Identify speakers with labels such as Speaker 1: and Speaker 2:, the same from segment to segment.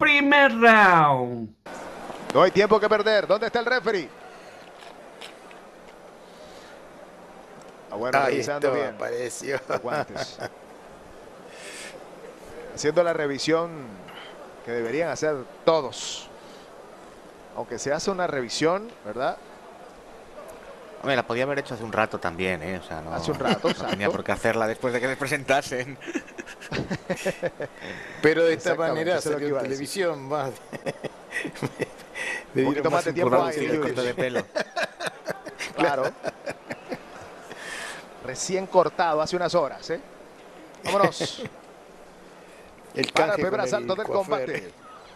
Speaker 1: Primer round.
Speaker 2: No hay tiempo que perder. ¿Dónde está el referee? Bueno,
Speaker 3: ahí
Speaker 2: revisando
Speaker 3: está,
Speaker 2: bien.
Speaker 3: apareció.
Speaker 2: Los guantes. Haciendo la revisión que deberían hacer todos. Aunque se hace una revisión, ¿verdad?
Speaker 4: Hombre, la podía haber hecho hace un rato también, ¿eh? O sea, no,
Speaker 2: Hace un rato,
Speaker 4: no tenía por qué hacerla después de que les presentasen.
Speaker 3: Pero de esta manera salió en televisión más.
Speaker 2: Un poquito más de tiempo
Speaker 4: ahí, el corte de pelo.
Speaker 2: Claro. Recién cortado hace unas horas, ¿eh? Vámonos. Para el primer asalto del combate.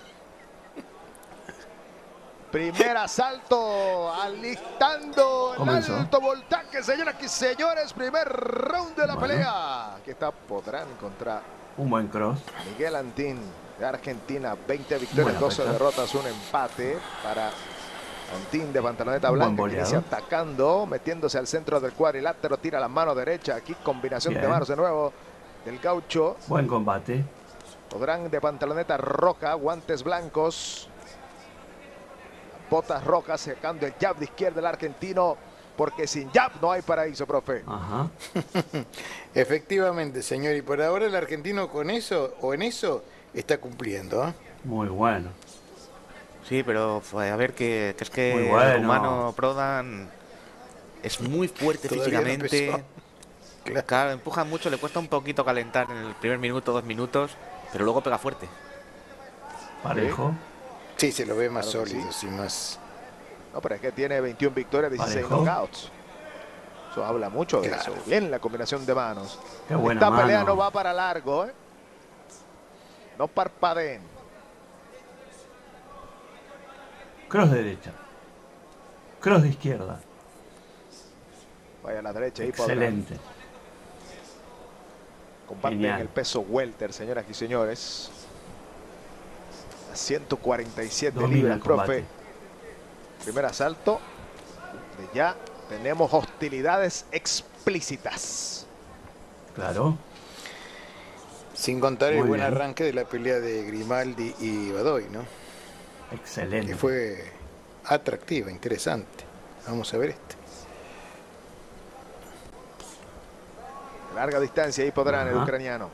Speaker 2: Primer asalto, alistando el alto voltaje, señoras y señores. Primer round de la pelea. Aquí está Podrán contra
Speaker 1: un buen cross.
Speaker 2: Miguel Antín de Argentina. 20 victorias, 12 derrotas, un empate para Antín de pantaloneta blanca, que inicia atacando, metiéndose al centro del cuadrilátero, tira la mano derecha. Aquí combinación de manos de nuevo del gaucho.
Speaker 1: Buen combate.
Speaker 2: Podrán de pantaloneta roja, guantes blancos, botas rojas, sacando el jab de izquierda del argentino, porque sin jab no hay paraíso, profe.
Speaker 1: Ajá.
Speaker 3: Efectivamente, señor, y por ahora el argentino con eso, o en eso, está cumpliendo, ¿eh?
Speaker 1: Muy bueno.
Speaker 4: Sí, pero a ver, que es que el rumano Prodan es muy fuerte físicamente. No claro, empuja mucho, le cuesta un poquito calentar en el primer minuto, 2 minutos, pero luego pega fuerte.
Speaker 1: Parejo.
Speaker 3: Sí, se lo ve más sólido, sí, más.
Speaker 2: No, pero es que tiene 21 victorias, 16 knockouts. Eso habla mucho de eso. Bien la combinación de manos.
Speaker 1: Qué buena
Speaker 2: Esta
Speaker 1: mano.
Speaker 2: pelea no va para largo, ¿eh? No parpadeen.
Speaker 1: Cross de derecha. Cross de izquierda.
Speaker 2: Vaya a la derecha.
Speaker 1: Excelente.
Speaker 2: Comparten el peso welter, señoras y señores. A 147 libras, profe. Primer asalto. De ya tenemos hostilidades explícitas.
Speaker 1: Claro.
Speaker 3: Sin contar el buen arranque de la pelea de Grimaldi y Badoy, ¿no?
Speaker 1: Excelente.
Speaker 3: Que fue atractiva, interesante. Vamos a ver este.
Speaker 2: Larga distancia ahí Podrán, el ucraniano.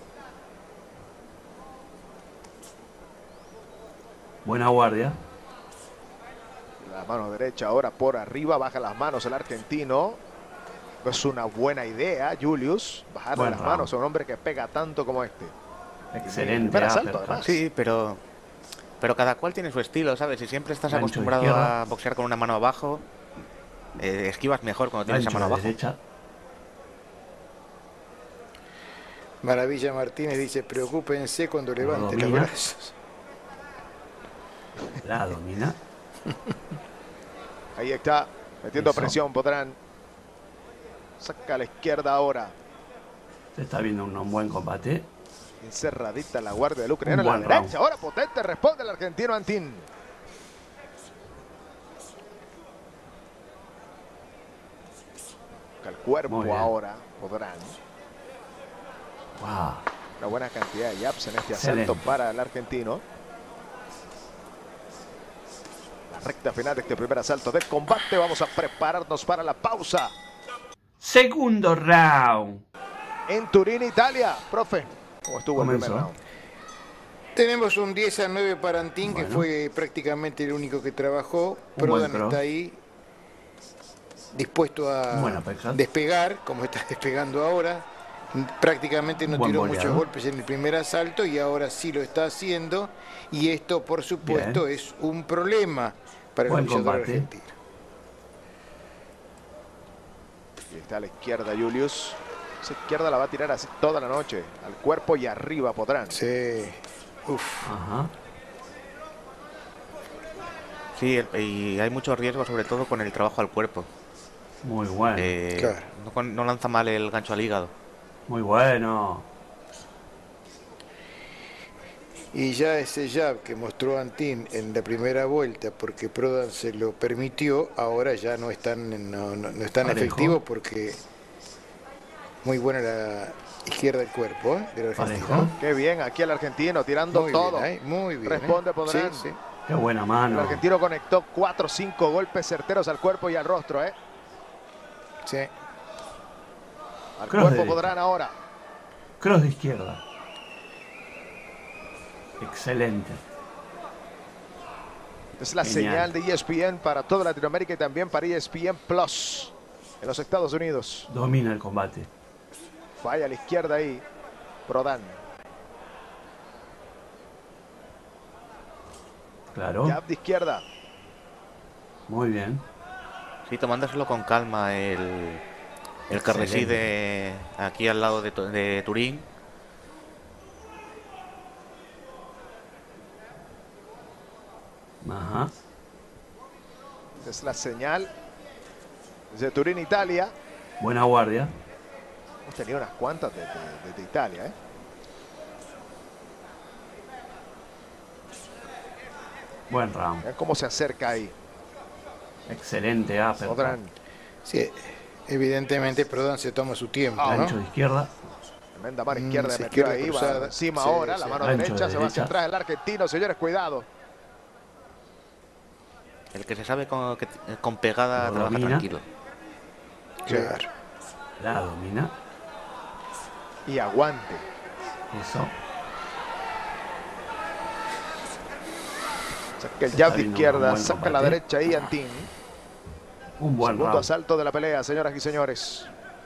Speaker 1: Buena guardia.
Speaker 2: La mano derecha ahora por arriba, baja las manos el argentino. No es una buena idea, Julius, bajar las manos a un hombre que pega tanto como este.
Speaker 1: Excelente.
Speaker 2: Asalto, además.
Speaker 4: Sí, pero cada cual tiene su estilo, ¿sabes? Si siempre estás acostumbrado a boxear con una mano abajo, esquivas mejor cuando tienes esa mano abajo.
Speaker 1: Derecha.
Speaker 3: Maravilla Martínez dice, preocúpense cuando levante los brazos.
Speaker 1: La domina.
Speaker 2: Ahí está, metiendo presión Podrán. Saca a la izquierda ahora.
Speaker 1: Se está viendo un buen combate.
Speaker 2: Encerradita la guardia del ucraniano a la derecha. Ahora potente, responde el argentino Antín. El cuerpo ahora, Podrán.
Speaker 1: Wow.
Speaker 2: Una buena cantidad de jabs en este asalto para el argentino. La recta final de este primer asalto del combate. Vamos a prepararnos para la pausa.
Speaker 1: Segundo round.
Speaker 2: En Turín, Italia. Profe, ¿cómo estuvo el primer round?
Speaker 3: Tenemos un 10-9 para Antín, que fue prácticamente el único que trabajó. Prodan está ahí dispuesto a despegar, como está despegando ahora. Prácticamente no tiró muchos golpes en el primer asalto y ahora sí lo está haciendo. Y esto, por supuesto, es un problema para el boxeador argentino.
Speaker 2: Y está a la izquierda Julius. Esa izquierda la va a tirar así toda la noche. Al cuerpo y arriba Podrán.
Speaker 3: Sí. Uf.
Speaker 1: Ajá.
Speaker 4: Sí, y hay mucho riesgo, sobre todo con el trabajo al cuerpo.
Speaker 1: Muy bueno.
Speaker 3: Claro.
Speaker 4: No lanza mal el gancho al hígado.
Speaker 1: Muy bueno.
Speaker 3: Y ya ese jab que mostró Antín en la primera vuelta, porque Prodan se lo permitió, ahora ya no es tan efectivo porque Muy buena la izquierda del cuerpo del argentino.
Speaker 2: Qué bien, aquí el argentino tirando
Speaker 3: muy
Speaker 2: todo.
Speaker 3: Bien, muy bien.
Speaker 2: Responde Podrán.
Speaker 3: Sí, sí.
Speaker 1: Qué buena mano.
Speaker 2: El argentino conectó 4 o 5 golpes certeros al cuerpo y al rostro.
Speaker 3: Sí.
Speaker 2: Al cuerpo Podrán ahora.
Speaker 1: Cross de izquierda. Excelente.
Speaker 2: Es la señal de ESPN para toda Latinoamérica y también para ESPN Plus en los Estados Unidos.
Speaker 1: Domina el combate.
Speaker 2: Falla a la izquierda ahí, Prodan.
Speaker 1: Claro.
Speaker 2: Jab de izquierda.
Speaker 1: Muy bien.
Speaker 4: Sí, tomándoselo con calma el que reside aquí al lado de Turín.
Speaker 1: Ajá.
Speaker 2: Es la señal desde Turín, Italia.
Speaker 1: Buena guardia.
Speaker 2: Hemos tenido unas cuantas de Italia,
Speaker 1: Buen round.
Speaker 2: Vean cómo se acerca ahí.
Speaker 1: Excelente
Speaker 2: Podrán.
Speaker 3: Sí, evidentemente Prodan se toma su tiempo, ¿no?
Speaker 1: Ancho de izquierda.
Speaker 2: Tremenda mano izquierda metió
Speaker 3: izquierda
Speaker 2: ahí,
Speaker 3: cruzada.
Speaker 2: va encima
Speaker 3: Sí,
Speaker 2: ahora,
Speaker 3: sí.
Speaker 2: la mano
Speaker 1: Ancho
Speaker 2: derecha,
Speaker 1: de
Speaker 2: se va hacia
Speaker 1: derecha.
Speaker 2: atrás el argentino, señores, cuidado.
Speaker 4: El que se sabe con pegada
Speaker 1: Lo
Speaker 4: trabaja
Speaker 1: domina.
Speaker 4: tranquilo.
Speaker 3: Claro.
Speaker 1: La domina.
Speaker 2: Y aguante.
Speaker 1: Eso.
Speaker 2: Saca el
Speaker 1: Se está
Speaker 2: jab de
Speaker 1: viendo un
Speaker 2: izquierda,
Speaker 1: buen
Speaker 2: saca la
Speaker 1: combate.
Speaker 2: derecha ahí Antín.
Speaker 1: Un buen
Speaker 2: Segundo
Speaker 1: round.
Speaker 2: asalto de la pelea, señoras y señores.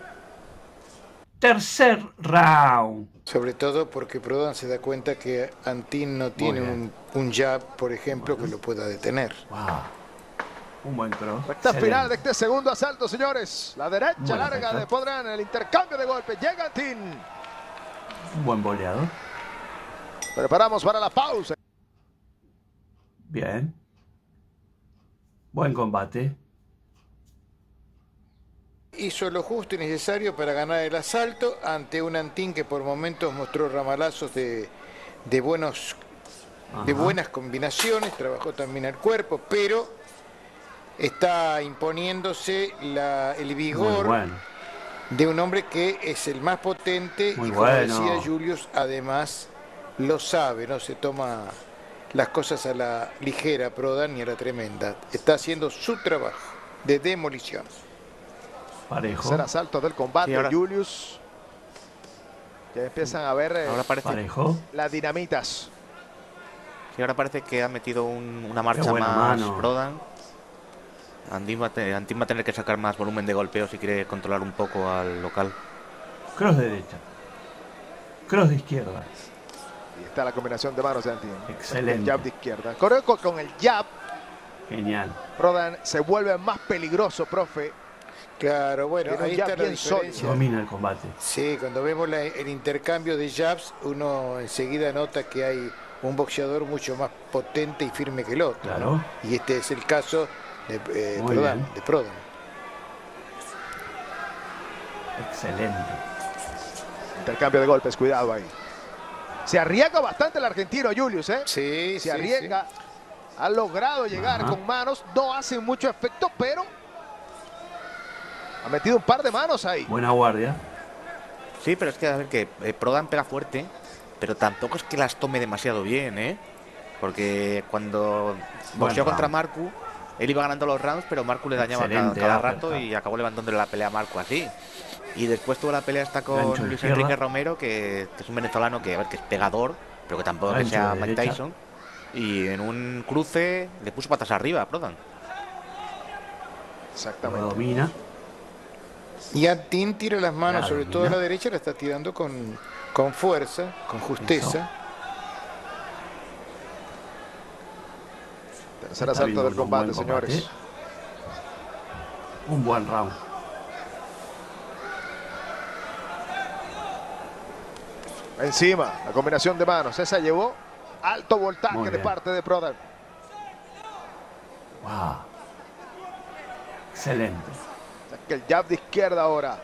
Speaker 1: Tercer round.
Speaker 3: Sobre todo porque Prodan se da cuenta que Antín no tiene
Speaker 1: bien.
Speaker 3: un jab, por ejemplo, que lo pueda detener.
Speaker 1: Wow. Un buen cross.
Speaker 2: Recta
Speaker 1: Excelente.
Speaker 2: final de este segundo asalto, señores. La derecha
Speaker 1: Buena
Speaker 2: larga
Speaker 1: recta.
Speaker 2: de Podrán, el intercambio de golpes. Llega Antín.
Speaker 1: Un buen boleador.
Speaker 2: Preparamos para la pausa.
Speaker 1: Bien. Buen combate.
Speaker 3: Hizo lo justo y necesario para ganar el asalto ante un Antín que por momentos mostró ramalazos de buenas combinaciones, trabajó también el cuerpo, pero está imponiéndose el vigor
Speaker 1: Muy bueno.
Speaker 3: de un hombre que es el más potente
Speaker 1: Muy
Speaker 3: y como
Speaker 1: bueno.
Speaker 3: decía Julius, además lo sabe, no se toma las cosas a la ligera, Prodan, ni a la tremenda. Está haciendo su trabajo de demolición.
Speaker 1: Parejo.
Speaker 2: Tercer asalto del combate,
Speaker 4: Sí, ahora-
Speaker 2: Julius. Ya empiezan a ver
Speaker 4: Ahora parece,
Speaker 1: Parejo.
Speaker 2: las dinamitas.
Speaker 4: sí, ahora parece que ha metido una marcha
Speaker 1: buena
Speaker 4: más
Speaker 1: mano.
Speaker 4: Prodan. Antín va a tener que sacar más volumen de golpeo si quiere controlar un poco al local.
Speaker 1: Cross de derecha. Cross de izquierda.
Speaker 2: Y está la combinación de manos de Antín.
Speaker 1: Excelente.
Speaker 2: El jab de izquierda. Corre con el jab.
Speaker 1: Genial.
Speaker 2: Prodan se vuelve más peligroso, profe.
Speaker 3: Claro, bueno,
Speaker 2: Tiene un
Speaker 3: ahí
Speaker 2: jab
Speaker 3: está la
Speaker 2: bien sólido.
Speaker 3: diferencia.
Speaker 1: Domina el combate.
Speaker 3: Sí, cuando vemos el intercambio de jabs, uno enseguida nota que hay un boxeador mucho más potente y firme que el otro.
Speaker 1: Claro.
Speaker 3: Y este es el caso de
Speaker 1: Muy
Speaker 3: Prodan.
Speaker 1: bien.
Speaker 3: De Prodan.
Speaker 1: Excelente.
Speaker 2: Intercambio de golpes, cuidado ahí. Se arriesga bastante el argentino, Julius, ¿eh?
Speaker 3: Sí,
Speaker 2: Se arriesga. Ha logrado llegar
Speaker 1: Ajá.
Speaker 2: con manos. No hace mucho efecto, pero ha metido un par de manos ahí.
Speaker 1: Buena guardia.
Speaker 4: Sí, pero es que a ver que Prodan pega fuerte, pero tampoco es que las tome demasiado bien, ¿eh? Porque cuando boxeó
Speaker 1: round.
Speaker 4: contra Marcu, él iba ganando los rounds, pero Marcu le dañaba
Speaker 1: Excelente
Speaker 4: cada
Speaker 1: uppercut.
Speaker 4: rato y acabó levantándole la pelea a Marcu así. Y después tuvo la pelea esta con
Speaker 1: Gancho de
Speaker 4: Luis
Speaker 1: izquierda.
Speaker 4: Enrique Romero, que es un venezolano que, a ver, que es pegador, pero que tampoco es que
Speaker 1: Gancho
Speaker 4: sea
Speaker 1: de
Speaker 4: Mike
Speaker 1: derecha.
Speaker 4: Tyson. Y en un cruce le puso patas arriba a Prodan.
Speaker 1: Lo
Speaker 2: Exactamente.
Speaker 1: domina.
Speaker 3: Y Antín tira las manos,
Speaker 1: Claro,
Speaker 3: sobre todo a
Speaker 1: mira.
Speaker 3: la derecha, la está tirando con fuerza, con justeza.
Speaker 2: Tercer
Speaker 1: Está
Speaker 2: asalto
Speaker 1: viendo
Speaker 2: del
Speaker 1: un
Speaker 2: combate,
Speaker 1: buen
Speaker 2: señores.
Speaker 1: combate. Un buen round.
Speaker 2: Encima, la combinación de manos. Esa llevó alto voltaje
Speaker 1: Muy
Speaker 2: de
Speaker 1: bien.
Speaker 2: parte de Prodan.
Speaker 1: Wow. Excelente.
Speaker 2: Saca el jab de izquierda ahora.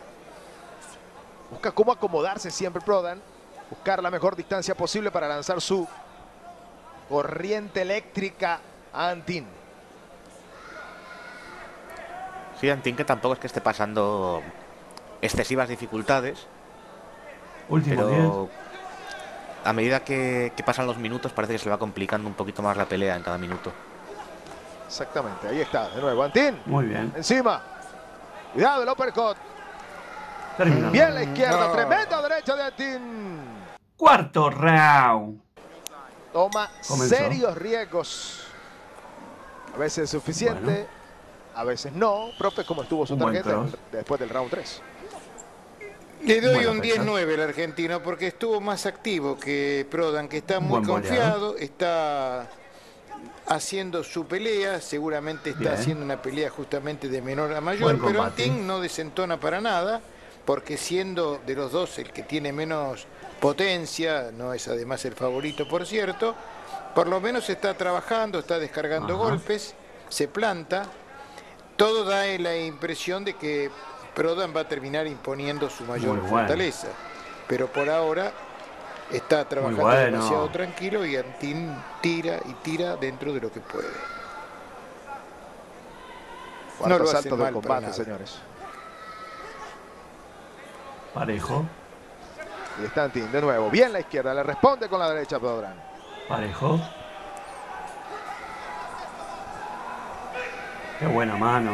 Speaker 2: Busca cómo acomodarse siempre Prodan. Buscar la mejor distancia posible para lanzar su corriente eléctrica a Antín.
Speaker 4: Sí, Antín que tampoco es que esté pasando excesivas dificultades.
Speaker 1: Último 10.
Speaker 4: A medida que pasan los minutos parece que se le va complicando un poquito más la pelea en cada minuto.
Speaker 2: Exactamente, ahí está, de nuevo Antín.
Speaker 1: Muy bien.
Speaker 2: Encima. Cuidado el uppercut.
Speaker 1: Terminado.
Speaker 2: Bien la izquierda, tremenda derecha de Antín.
Speaker 1: Cuarto round.
Speaker 2: Toma
Speaker 1: Comenzó.
Speaker 2: serios riesgos. A veces es suficiente,
Speaker 1: Bueno.
Speaker 2: a veces no. Profe, ¿cómo estuvo su
Speaker 1: Un buen
Speaker 2: tarjeta
Speaker 1: cross.
Speaker 2: después del round 3?
Speaker 3: Le doy
Speaker 1: Buena
Speaker 3: un
Speaker 1: fecha.
Speaker 3: 10-9 al argentino porque estuvo más activo que Prodan, que está muy
Speaker 1: Buen
Speaker 3: confiado, está haciendo su pelea, seguramente está
Speaker 1: Bien.
Speaker 3: haciendo una pelea justamente de menor a mayor,
Speaker 1: Buen
Speaker 3: pero
Speaker 1: combate.
Speaker 3: Antín no desentona para nada, porque siendo de los dos el que tiene menos potencia, no es además el favorito por cierto, por lo menos está trabajando, está descargando
Speaker 1: Ajá.
Speaker 3: golpes, se planta, todo da la impresión de que Prodan va a terminar imponiendo su mayor
Speaker 1: Muy bueno.
Speaker 3: fortaleza, pero por ahora está trabajando
Speaker 1: bueno.
Speaker 3: demasiado tranquilo y Antín tira y tira dentro de lo que puede.
Speaker 2: Cuarto
Speaker 3: lo hace
Speaker 2: asalto del
Speaker 3: mal para
Speaker 2: combate,
Speaker 3: nada.
Speaker 2: señores.
Speaker 1: Parejo.
Speaker 2: Y está Antín de nuevo. Bien la izquierda, le responde con la derecha Prodan.
Speaker 1: Parejo. Qué buena mano.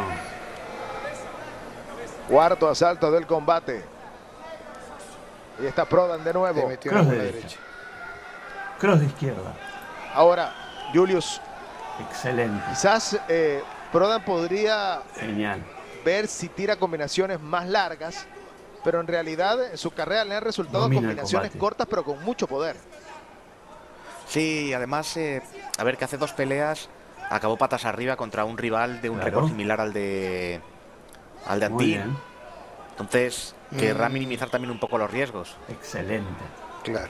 Speaker 2: Cuarto asalto del combate. Y está Prodan de
Speaker 3: Le
Speaker 2: nuevo.
Speaker 3: metió
Speaker 1: Cross
Speaker 3: una
Speaker 1: de
Speaker 3: bola
Speaker 1: derecha.
Speaker 3: derecha.
Speaker 1: Cross de izquierda.
Speaker 2: Ahora, Julius,
Speaker 1: Excelente.
Speaker 2: quizás Prodan podría
Speaker 1: Genial.
Speaker 2: ver si tira combinaciones más largas, pero en realidad en su carrera le han resultado
Speaker 1: Domina el
Speaker 2: combinaciones
Speaker 1: combate.
Speaker 2: cortas pero con mucho poder.
Speaker 4: Sí, y además, a ver, que hace 2 peleas acabó patas arriba contra un rival de un
Speaker 1: Claro.
Speaker 4: récord similar al de
Speaker 1: Muy
Speaker 4: Antín.
Speaker 1: bien.
Speaker 4: Entonces, querrá minimizar también un poco los riesgos.
Speaker 1: Excelente.
Speaker 3: Claro.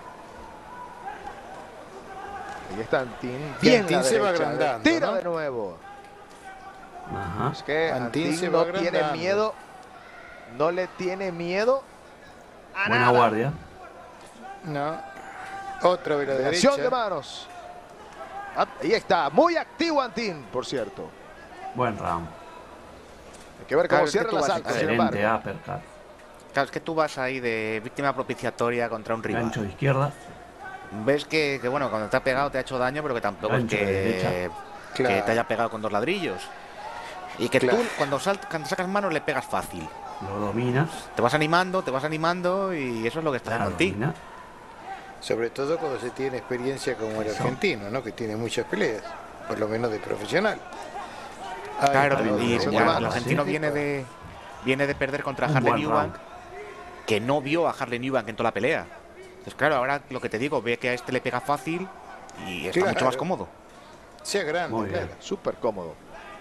Speaker 2: Ahí está Antín.
Speaker 3: Y
Speaker 2: Bien
Speaker 3: Antín
Speaker 2: la
Speaker 3: se va
Speaker 2: derecha,
Speaker 3: agrandando,
Speaker 2: tira
Speaker 3: ¿no?
Speaker 2: de nuevo.
Speaker 1: Ajá.
Speaker 2: Es que
Speaker 3: Antín
Speaker 2: Antín
Speaker 3: se
Speaker 2: no
Speaker 3: va
Speaker 2: tiene
Speaker 3: agrandando.
Speaker 2: miedo. No le tiene miedo a
Speaker 1: Buena
Speaker 2: nada.
Speaker 1: guardia.
Speaker 3: No. Otra vez la
Speaker 2: Creación de
Speaker 3: derecha.
Speaker 2: manos. Ahí está. Muy activo Antín, por cierto.
Speaker 1: Buen round.
Speaker 2: Hay que ver cómo
Speaker 4: Claro, es que
Speaker 2: cierra
Speaker 4: tú
Speaker 2: el
Speaker 4: vas-
Speaker 2: asalto, sin
Speaker 1: Excelente
Speaker 2: embargo.
Speaker 1: uppercut.
Speaker 4: Claro, es que tú vas ahí de víctima propiciatoria contra un rival.
Speaker 1: Gancho de izquierda.
Speaker 4: Ves que, bueno, cuando te ha pegado te ha hecho daño, pero que tampoco es
Speaker 1: Gancho de derecha.
Speaker 4: que
Speaker 3: Claro.
Speaker 4: te haya pegado con 2 ladrillos. Y que
Speaker 3: Claro.
Speaker 4: tú, cuando sacas manos, le pegas fácil.
Speaker 1: Lo dominas.
Speaker 4: Te vas animando y eso es lo que está
Speaker 1: La
Speaker 4: haciendo en ti.
Speaker 1: domina.
Speaker 3: Sobre todo cuando se tiene experiencia como el
Speaker 1: Eso.
Speaker 3: argentino, ¿no? Que tiene muchas peleas, por lo menos de profesional. Ahí
Speaker 4: Claro,
Speaker 3: está,
Speaker 4: y
Speaker 2: Creación de
Speaker 4: el
Speaker 2: manos,
Speaker 4: argentino
Speaker 1: sí.
Speaker 4: viene de perder contra
Speaker 1: Un
Speaker 4: Harley
Speaker 1: buen
Speaker 4: Newbank,
Speaker 1: round.
Speaker 4: que no vio a Harley Newbank en toda la pelea. Entonces, claro, ahora lo que te digo, ve que a este le pega fácil y está
Speaker 3: Claro.
Speaker 4: mucho más cómodo.
Speaker 3: Sea grande,
Speaker 1: Muy bien.
Speaker 3: claro.
Speaker 2: Súper cómodo.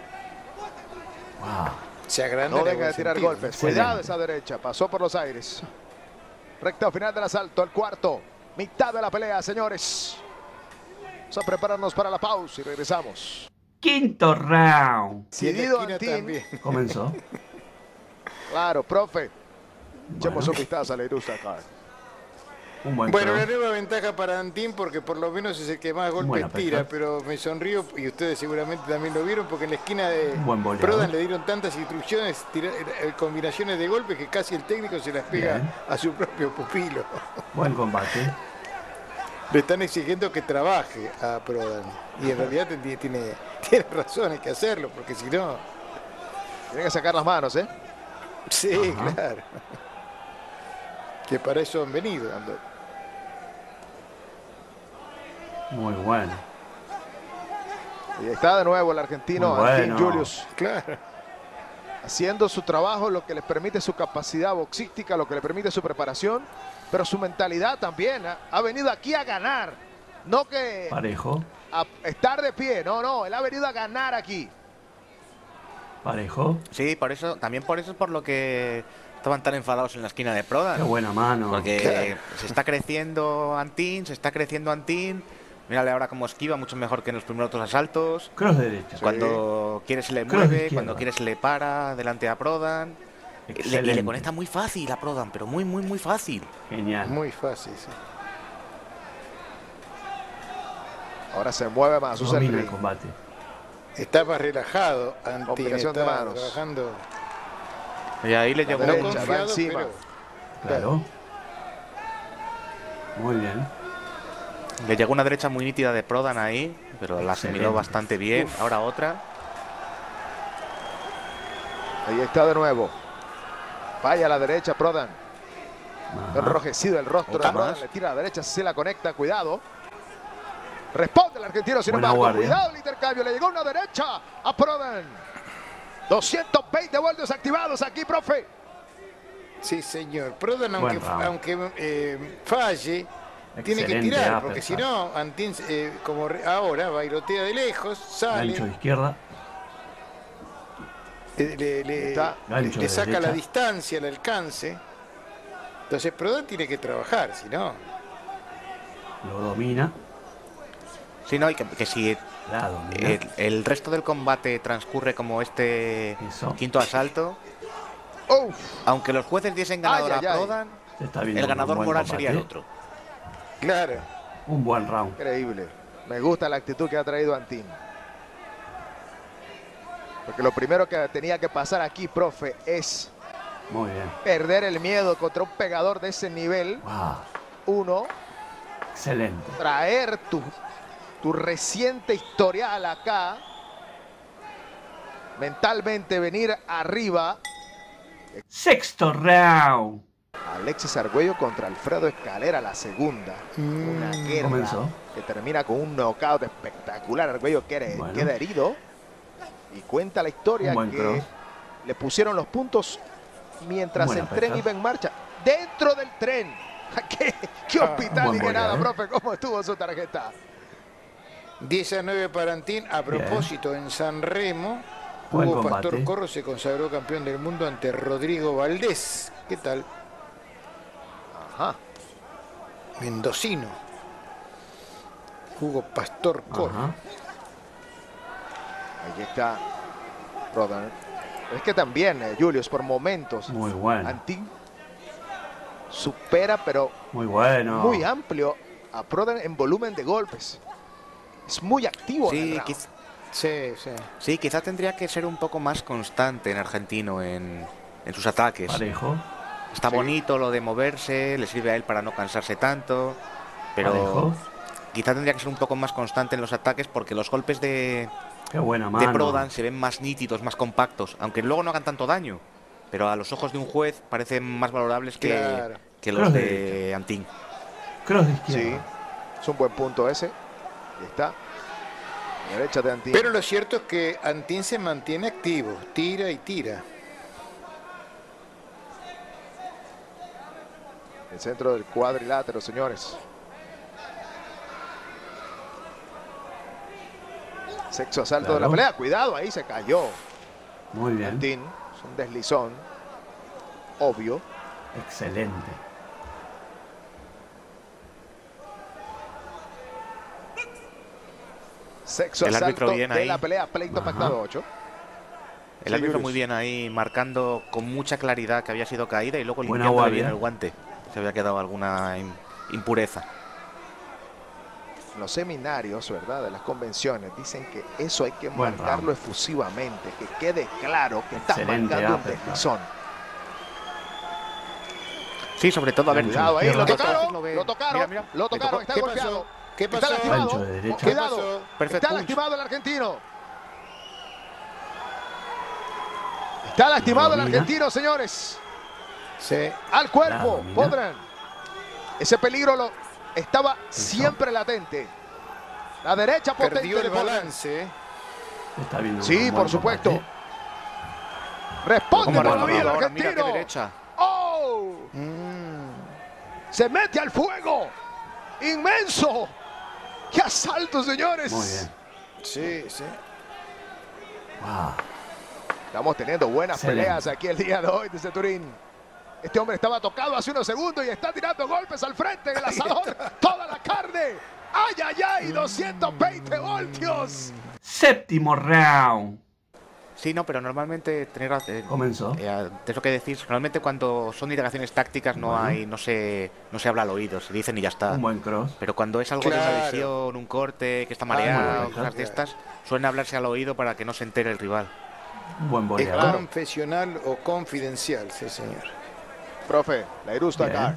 Speaker 1: Wow.
Speaker 3: Sea grande.
Speaker 2: No
Speaker 3: en el
Speaker 2: deja de
Speaker 3: buen
Speaker 2: tirar
Speaker 3: sentido,
Speaker 2: golpes.
Speaker 1: Excelente.
Speaker 2: Cuidado esa derecha. Pasó por los aires. Recta final del asalto. El cuarto. Mitad de la pelea, señores. Vamos a prepararnos para la pausa y regresamos.
Speaker 1: Quinto round.
Speaker 3: ¿no? Y en la
Speaker 2: Decidido
Speaker 3: esquina
Speaker 2: Antín.
Speaker 3: también.
Speaker 1: Comenzó.
Speaker 2: Claro, profe. Echemos
Speaker 1: Bueno,
Speaker 2: un vistazo a la Irusa acá.
Speaker 1: un buen
Speaker 3: Bueno, la
Speaker 1: cross.
Speaker 3: nueva ventaja para Antín porque por lo menos es el que más golpes
Speaker 1: Buena
Speaker 3: tira,
Speaker 1: pesca.
Speaker 3: pero me sonrío y ustedes seguramente también lo vieron porque en la esquina de
Speaker 1: Un buen boleador.
Speaker 3: Prodan le dieron tantas instrucciones, combinaciones de golpes que casi el técnico se las pega
Speaker 1: Bien.
Speaker 3: a su propio pupilo.
Speaker 1: Buen combate.
Speaker 3: Le están exigiendo que trabaje a Prodan y en realidad tiene razón, hay que hacerlo porque si no...
Speaker 2: Tienen que sacar las manos, ¿eh?
Speaker 3: Sí,
Speaker 1: Ajá.
Speaker 3: claro. Que para eso han venido.
Speaker 1: Muy bueno.
Speaker 2: Y ahí está de nuevo el argentino
Speaker 1: Muy
Speaker 2: Antín
Speaker 1: bueno.
Speaker 2: Julius.
Speaker 3: Claro.
Speaker 2: Haciendo su trabajo, lo que les permite su capacidad boxística, lo que le permite su preparación, pero su mentalidad también. Ha venido aquí a ganar, no que
Speaker 1: Parejo.
Speaker 2: a estar de pie, no, él ha venido a ganar aquí.
Speaker 1: Parejo.
Speaker 4: Sí, también por eso es por lo que estaban tan enfadados en la esquina de Prodan.
Speaker 1: Qué buena mano.
Speaker 4: Porque se está creciendo Antín. Mírale ahora cómo esquiva, mucho mejor que en los primeros 2 asaltos.
Speaker 1: Cross de derecha.
Speaker 4: Cuando quiere se le
Speaker 1: Cross de
Speaker 4: mueve,
Speaker 1: izquierda.
Speaker 4: cuando quiere se le para delante a Prodan. Y
Speaker 1: Excelente.
Speaker 4: le conecta muy fácil a Prodan, pero muy fácil.
Speaker 1: Genial.
Speaker 3: Muy fácil, sí.
Speaker 2: Ahora se mueve más, usa el
Speaker 1: Domina el
Speaker 2: ring.
Speaker 1: combate.
Speaker 3: Está más relajado Antín,
Speaker 2: Complicación de
Speaker 3: está
Speaker 2: manos.
Speaker 3: trabajando.
Speaker 4: Y ahí le llegó
Speaker 2: derecha, va encima.
Speaker 1: Claro. Muy bien.
Speaker 4: Le llegó una derecha muy nítida de Prodan ahí, pero la asimiló bastante bien. Ahora otra.
Speaker 2: Ahí está de nuevo. Vaya a la derecha, Prodan. Enrojecido el rostro de Prodan. Le tira a la derecha, se la conecta. Cuidado. Responde el argentino, sin embargo. Cuidado el intercambio. Le llegó una derecha a Prodan. 220 voltios activados aquí, profe.
Speaker 3: Sí, señor. Prodan, aunque falle, tiene que tirar, porque si no, Antín, como ahora, bailotea de lejos, sale.
Speaker 1: Gancho de izquierda.
Speaker 3: Le saca la distancia, el alcance. Entonces Prodan tiene que trabajar, si no.
Speaker 1: Lo domina.
Speaker 4: Sí, no, y que si el resto del combate transcurre como este quinto asalto, aunque los jueces diesen ganador a Prodan, el ganador moral sería el otro.
Speaker 3: Claro.
Speaker 1: Un buen round.
Speaker 2: Increíble. Me gusta la actitud que ha traído Antín. Porque lo primero que tenía que pasar aquí, profe, es perder el miedo contra un pegador de ese nivel. Uno.
Speaker 1: Excelente.
Speaker 2: Traer tu reciente historial acá. Mentalmente venir arriba.
Speaker 1: Sexto round.
Speaker 2: Alexis Argüello contra Alfredo Escalera, la segunda. Una guerra que termina con un knockout espectacular. Argüello queda herido. Y cuenta la historia que le pusieron los puntos mientras el tren iba en marcha. Dentro del tren. ¿Qué hospital ni que nada, profe? ¿Cómo estuvo su tarjeta?
Speaker 3: 10-9 para Antín. A propósito, en San Remo, Hugo Pastor Corro se consagró campeón del mundo ante Rodrigo Valdés. ¿Qué tal?
Speaker 2: Ajá.
Speaker 3: Mendocino. Hugo Pastor Corro.
Speaker 2: Ahí está Prodan. Es que también, Julius, por momentos,
Speaker 1: muy bueno.
Speaker 2: Antín supera, pero muy amplio a Prodan en volumen de golpes. Es muy activo.
Speaker 4: Sí, quizá tendría que ser un poco más constante en argentino en sus ataques.
Speaker 1: Parejo.
Speaker 4: Está bonito lo de moverse, le sirve a él para no cansarse tanto, pero quizá tendría que ser un poco más constante en los ataques porque los golpes de Prodan se ven más nítidos, más compactos, aunque luego no hagan tanto daño, pero a los ojos de un juez parecen más valorables que los de Antín.
Speaker 1: Cross de izquierda.
Speaker 2: Sí, es un buen punto ese. Ahí está. Derecha de Antín.
Speaker 3: Pero lo cierto es que Antín se mantiene activo, tira y tira.
Speaker 2: El centro del cuadrilátero, señores. Sexto asalto de la pelea. Cuidado, ahí se cayó.
Speaker 1: Muy bien.
Speaker 2: Antín, es un deslizón. Obvio.
Speaker 1: Excelente.
Speaker 2: Sexto asalto de la pelea. Pleito pactado 8.
Speaker 4: El árbitro muy bien ahí, marcando con mucha claridad que había sido caída y luego limpiando bien el guante. Se había quedado alguna impureza.
Speaker 2: Los seminarios, ¿verdad?, de las convenciones dicen que eso hay que marcarlo efusivamente, que quede claro que está marcando un deslizón.
Speaker 4: Sí, sobre todo, a ver,
Speaker 2: cuidado ahí, lo tocaron, está golpeado.
Speaker 3: ¿Qué pasó?
Speaker 2: Está lastimado. Cuidado, está lastimado el argentino. Está lastimado el argentino, señores.
Speaker 3: Sí.
Speaker 2: Al cuerpo, podrán. Ese peligro estaba siempre latente. La derecha potente.
Speaker 3: Perdió el balance.
Speaker 1: Está viendo
Speaker 2: por supuesto. Responde todavía el argentino. ¡Oh! Se mete al fuego. Inmenso. ¡Qué asalto, señores!
Speaker 1: Muy bien.
Speaker 3: Sí.
Speaker 2: Estamos teniendo buenas peleas aquí el día de hoy desde Turín. Este hombre estaba tocado hace unos segundos y está tirando golpes al frente del asador. Toda la carne. ¡Ay! 220 voltios.
Speaker 1: Séptimo round.
Speaker 4: Sí, no, pero normalmente
Speaker 1: comenzó.
Speaker 4: Tengo que decir, normalmente cuando son indagaciones tácticas no se habla al oído, se dicen y ya está.
Speaker 1: Un buen cross.
Speaker 4: Pero cuando es algo de una lesión, un corte, que está mareado, cosas de estas, suelen hablarse al oído para que no se entere el rival.
Speaker 1: Un buen
Speaker 3: Es
Speaker 1: boleador.
Speaker 3: confesional o confidencial, sí señor.
Speaker 2: Profe, la Irusta Gar.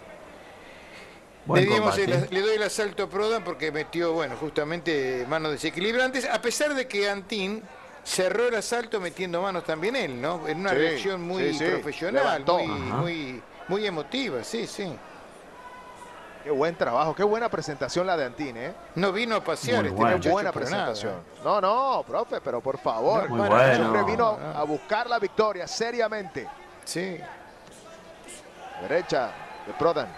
Speaker 1: Buen combate.
Speaker 3: Le doy el asalto a Prodan porque metió, bueno, justamente manos desequilibrantes, a pesar de que Antin cerró el asalto metiendo manos también él, ¿no? En una reacción muy profesional, muy emotiva, sí.
Speaker 2: Qué buen trabajo, qué buena presentación la de Antin, ¿eh?
Speaker 3: No vino a pasear
Speaker 1: Muy
Speaker 3: este
Speaker 1: bueno.
Speaker 3: muchacho
Speaker 2: Buena
Speaker 3: por
Speaker 2: presentación.
Speaker 3: nada.
Speaker 2: No, profe, pero por favor.
Speaker 1: Muy bueno.
Speaker 2: Siempre vino a buscar la victoria seriamente.
Speaker 3: Sí.
Speaker 2: Derecha de Prodan.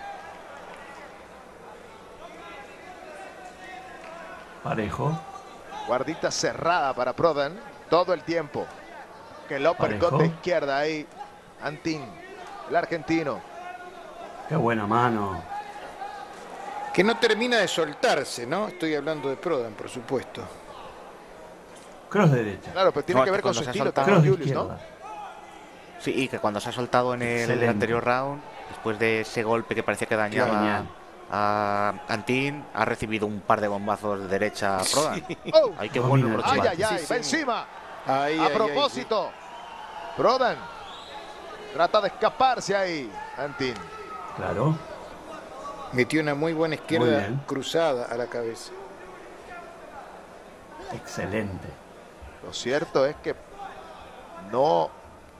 Speaker 1: Parejo.
Speaker 2: Guardita cerrada para Prodan todo el tiempo. Que el uppercut de izquierda ahí. Antin, el argentino.
Speaker 1: Qué buena mano.
Speaker 3: Que no termina de soltarse, ¿no? Estoy hablando de Prodan, por supuesto.
Speaker 1: Cross derecha.
Speaker 2: Claro, pero tiene que ver con su estilo también,
Speaker 1: Cross
Speaker 2: Julius, ¿no?
Speaker 1: izquierda.
Speaker 4: Sí, y que cuando se ha soltado en el anterior round, después de ese golpe que parecía que dañaba a Antin, ha recibido un par de bombazos de derecha a Prodan.
Speaker 2: Oh.
Speaker 4: Ay, qué bueno por
Speaker 2: Ay,
Speaker 4: Chivas.
Speaker 2: va encima.
Speaker 3: Ahí,
Speaker 2: A propósito, Prodan trata de escaparse ahí, Antin.
Speaker 1: Claro.
Speaker 3: Metió una muy buena izquierda cruzada a la cabeza.
Speaker 1: Excelente.
Speaker 2: Lo cierto es que no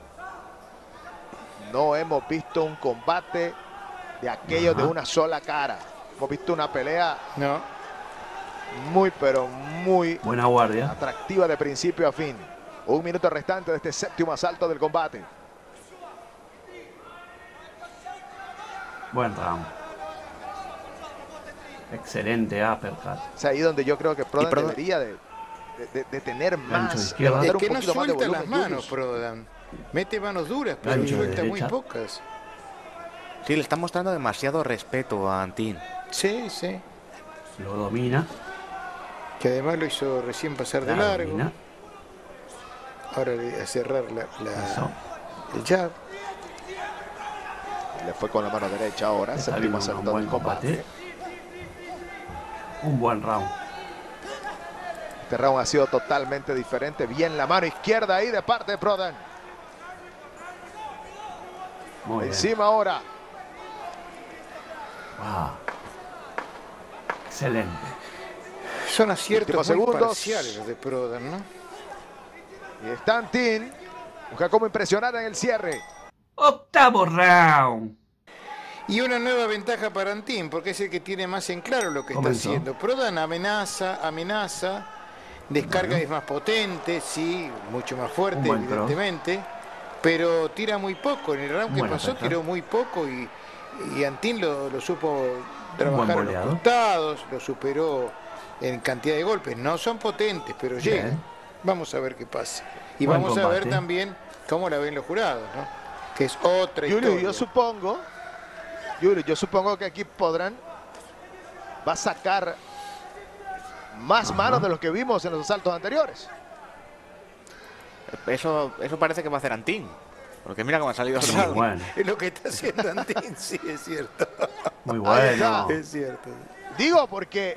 Speaker 2: hemos visto un combate de aquellos de una sola cara. Hemos visto una pelea muy, pero muy
Speaker 1: buena guardia,
Speaker 2: atractiva de principio a fin. 1 minuto restante de este séptimo asalto del combate.
Speaker 1: Buen round. Excelente uppercut.
Speaker 2: Es ahí donde yo creo que Prodan debería de tener más.
Speaker 3: Es que no suelta las manos, Prodan. Mete manos duras, pero suelta muy pocas.
Speaker 4: Sí, le están mostrando demasiado respeto a Antin.
Speaker 3: Sí.
Speaker 1: Lo domina.
Speaker 3: Que además lo hizo recién pasar de largo. Ahora a cerrar el jab.
Speaker 2: Le fue con la mano derecha ahora. Séptimo asalto del combate.
Speaker 1: Un buen round.
Speaker 2: Este round ha sido totalmente diferente. Bien la mano izquierda ahí de parte de Prodan.
Speaker 1: Muy
Speaker 2: encima
Speaker 1: bien.
Speaker 2: ahora.
Speaker 1: Wow. Excelente.
Speaker 3: Son aciertos muy parciales los de Prodan, ¿no?
Speaker 2: Y está Antin. Busca cómo impresionar en el cierre.
Speaker 1: Octavo round.
Speaker 3: Y una nueva ventaja para Antin, porque es el que tiene más en claro lo que está haciendo. Prodan amenaza. Descarga es más potente, sí, mucho más fuerte, evidentemente. Pero tira muy poco. En el round que pasó tiró muy poco y Antin lo supo trabajar a los costados, lo superó en cantidad de golpes. No son potentes, pero llegan. Vamos a ver qué pasa. Y vamos a ver también cómo la ven los jurados, ¿no? Que es otra historia.
Speaker 2: Yo supongo que aquí Prodan va a sacar más manos de los que vimos en los asaltos anteriores.
Speaker 4: Eso parece que va a hacer Antin. Porque mira cómo ha salido.
Speaker 1: Bueno.
Speaker 3: Es lo que está haciendo Antin, sí, es cierto.
Speaker 1: Muy bueno.
Speaker 3: Es cierto.
Speaker 2: Digo porque...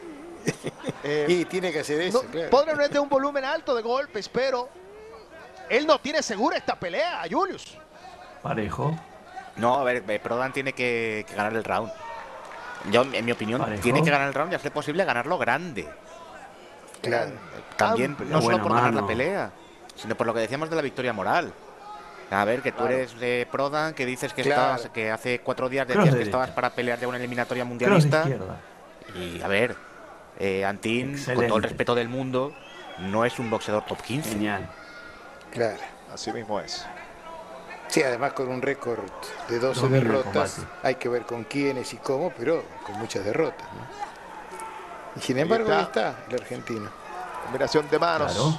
Speaker 3: y tiene que hacer eso, claro.
Speaker 2: Prodan no es de un volumen alto de golpes, pero él no tiene segura esta pelea, Julius.
Speaker 1: Parejo.
Speaker 4: No, a ver, Prodan tiene que ganar el round. Yo, en mi opinión, tiene que ganar el round y hacer posible ganarlo grande.
Speaker 3: Claro.
Speaker 4: También, no solo por ganar la pelea, sino por lo que decíamos de la victoria moral. A ver, que tú eres de Prodan, que dices que estabas, que hace 4 días decías que estabas para pelear de una eliminatoria mundialista. Y a ver, Antin, con todo el respeto del mundo, no es un boxeador top 15.
Speaker 1: Genial.
Speaker 3: Claro.
Speaker 2: Así mismo es.
Speaker 3: Sí, además con un récord de 12 derrotas, hay que ver con quiénes y cómo, pero con muchas derrotas, ¿no? Y sin embargo, ahí está el argentino.
Speaker 2: Combinación de manos.
Speaker 1: Claro.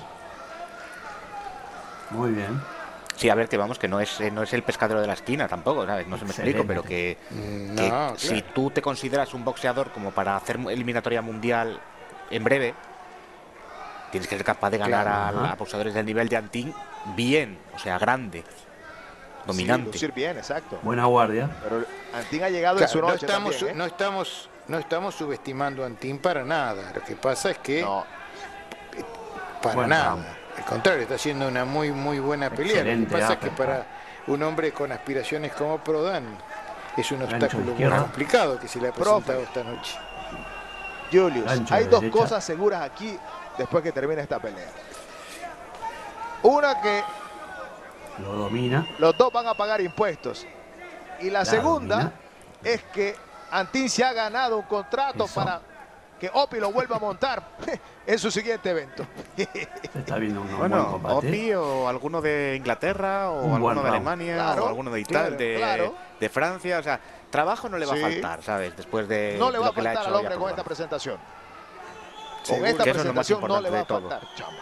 Speaker 1: Muy bien.
Speaker 4: Sí, a ver, que vamos, que no es el pescadero de la esquina tampoco, ¿sabes? No se me explico, pero que si tú te consideras un boxeador como para hacer eliminatoria mundial en breve, tienes que ser capaz de ganar a boxeadores del nivel de Antin bien, o sea, grande. Dominante.
Speaker 2: Sí, lucir bien, exacto.
Speaker 1: Buena guardia.
Speaker 2: Pero Antin ha llegado en su noche también,
Speaker 3: no estamos subestimando a Antin para nada. Lo que pasa es que para nada. Al contrario, está haciendo una muy buena pelea. Lo que pasa es que para un hombre con aspiraciones como Prodan es un obstáculo muy complicado que se le ha presentado esta noche.
Speaker 2: Julius, hay dos cosas seguras aquí después que termine esta pelea. Una, que
Speaker 1: lo domina.
Speaker 2: Los dos van a pagar impuestos. Y la segunda es que Antín se ha ganado un contrato para que Opi lo vuelva a montar en su siguiente evento.
Speaker 1: Se está viendo un buen
Speaker 4: bueno,
Speaker 1: combate.
Speaker 4: Opi o alguno de Inglaterra o alguno de Alemania o alguno de Italia, de Francia. O sea, trabajo no le va a faltar, ¿sabes? Después de
Speaker 2: no le va a
Speaker 4: lo que le ha
Speaker 2: faltar
Speaker 4: hecho
Speaker 2: al hombre con esta presentación.
Speaker 3: Seguro.
Speaker 2: Con esta
Speaker 4: que eso es lo más
Speaker 2: presentación no le va a
Speaker 4: importante
Speaker 2: faltar, chamba.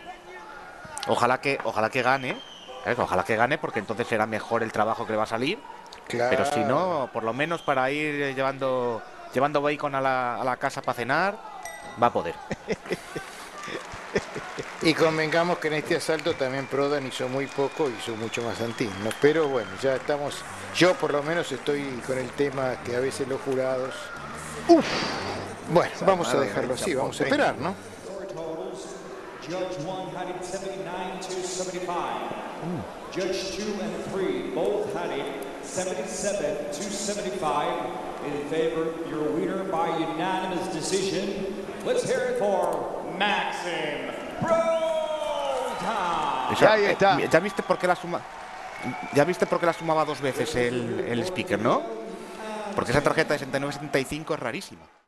Speaker 4: Ojalá que gane. Ojalá que gane, porque entonces será mejor el trabajo que le va a salir.
Speaker 3: Claro.
Speaker 4: Pero si no, por lo menos para ir llevando bacon a la casa para cenar, va a poder.
Speaker 3: Y convengamos que en este asalto también Prodan hizo muy poco, hizo mucho más Antín, ¿no? Pero bueno, ya estamos, yo por lo menos estoy con el tema que a veces los jurados... Bueno, vamos a dejarlo así, vamos a esperar, ¿no?
Speaker 5: Judge 1 had it 79 to 75. Judge 2 and 3 both had it 77 to 75 in favor of your winner by unanimous decision. Let's hear it for Maxim Prodan.
Speaker 2: Ahí está.
Speaker 4: ¿Ya viste por qué la suma? ¿Ya viste por qué la sumaba dos veces el speaker, no? Porque esa tarjeta de 69-75 es rarísima.